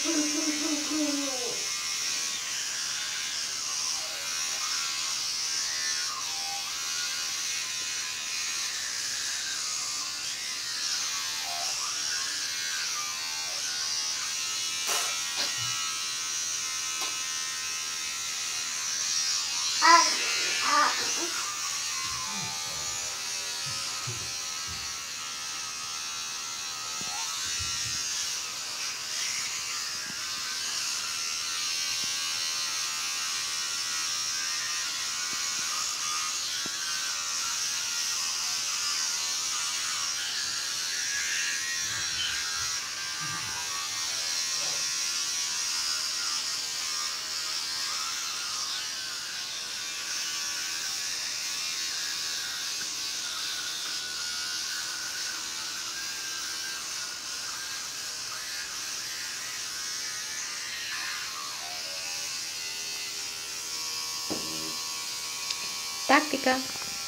Tắt đi con.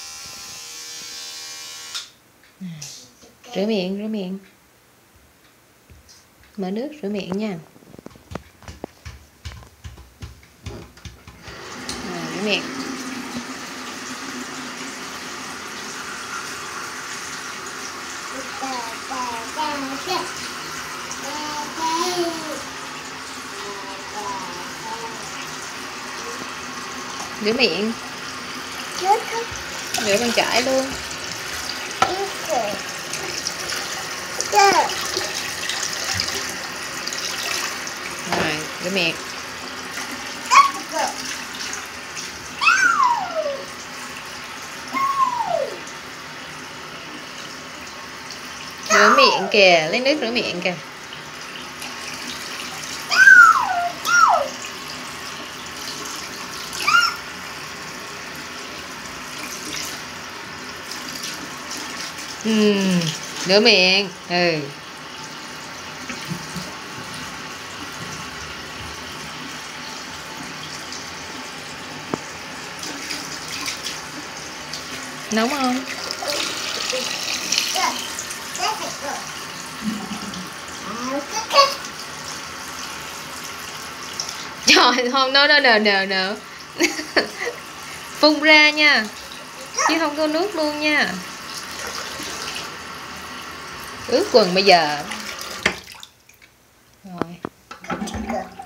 Rửa miệng. Mở nước rửa miệng nha. Rửa miệng. Rửa miệng. Rửa bằng chải luôn. Rồi, rửa miệng. Rửa miệng kìa, lấy nước rửa miệng kìa. Rửa miệng. Nóng không? Trời, không, nó nở. Phun ra nha, chứ không có nước luôn nha. Ướt quần bây giờ. Rồi.